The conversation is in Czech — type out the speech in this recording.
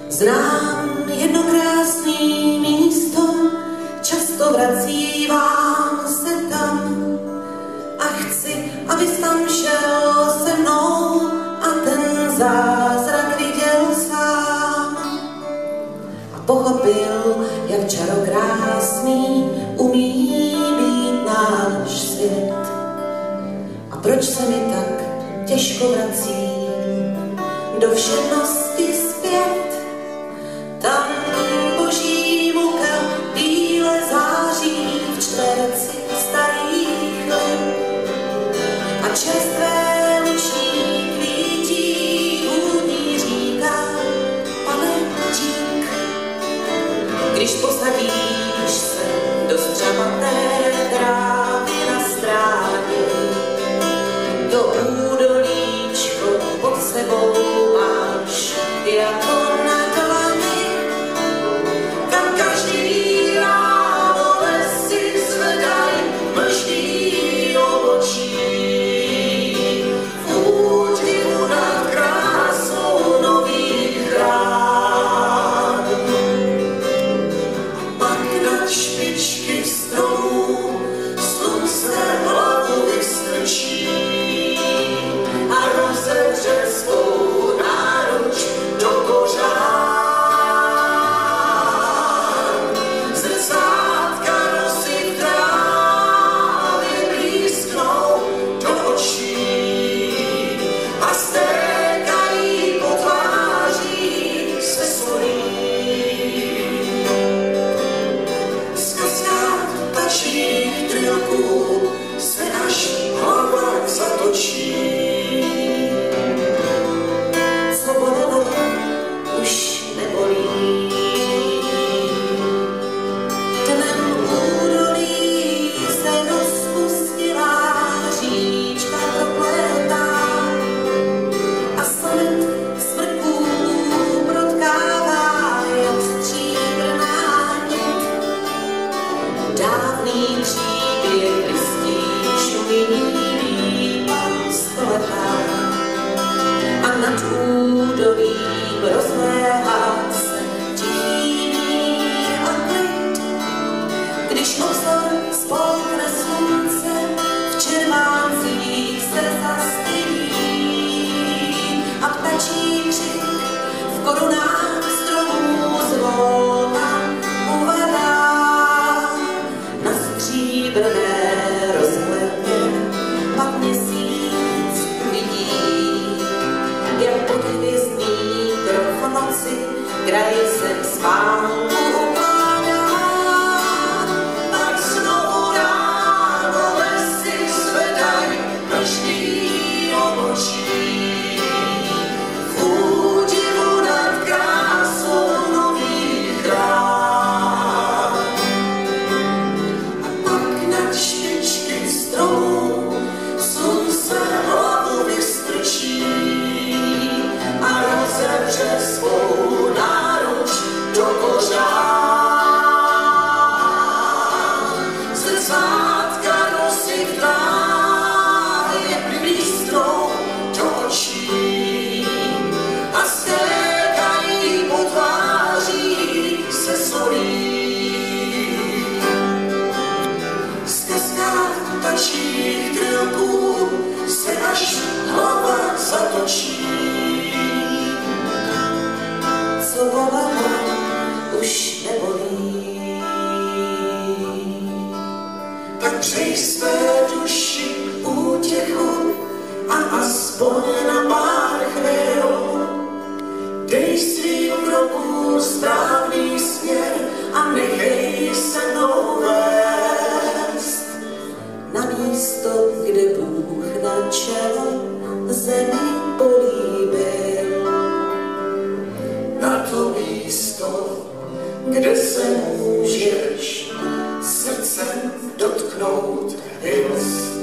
Znám jedno krásný místo, často vracívám se tam a chci, abys tam šel se mnou a ten zázrak viděl sám a pochopil, jak čarokrásný umí být náš svět a proč se mi tak těžko vrací do všednosti zpět. Tam boží muka bíle září v čtverci starých let a čerstvé luční kvítí vůdní říká Pane dík. Když posadíš se do střebaté trávy na stráně, to údolíčko pod sebou máš jako na dlani. Tam každý ráno lesy zvedaj mlždý obočí. V údivu nad krásou nových rád. Pak nad špičky stromů slunce hlavu vystrčí a rozevře svou náruč do kořán. Zrcátka rosy v trávě blízknou do očí a stékají po tváří se solí. Z kaskát tačných trilků se až hlava zatočí. Už nebolí. Dnem údolí se rozpustila říčka prokletá a sled smrků protkává jak stříbrná nit. Dávný příběh listí šuminí pan stoletá a nad údolím rozléhá se tichý mír a klid. Když obzor spolkne slunce, v červáncích se zastydí a ptačí křik v korunách stromů zvolna uvadá na stříbrné rozhledně. Pak měsíc uvidí, jak pod hvězdný krov noci kraj se spánku ukládá. Pak znovu ráno lesy zvedaj mlždý obočí. V údivu nad krásou nových rád. A pak nad špičky stromů slunce hlavu vystrčí a rozevře svou náruč do kořán. Zrcátka nosy v trávě blízknou do očí a stékají po tváří se solí. Z kaskát tačích trilků se až hlava zatočí. Co bolelo, už nebolí. Tak přej své duši útěchu a aspoň na pár chvil. Dej svým krokům správný směr a nechej se mnou vést na místo, kde Bůh na čelo zemi políbil. Na to místo, kde se můžeš srdcem dotknout hvězd.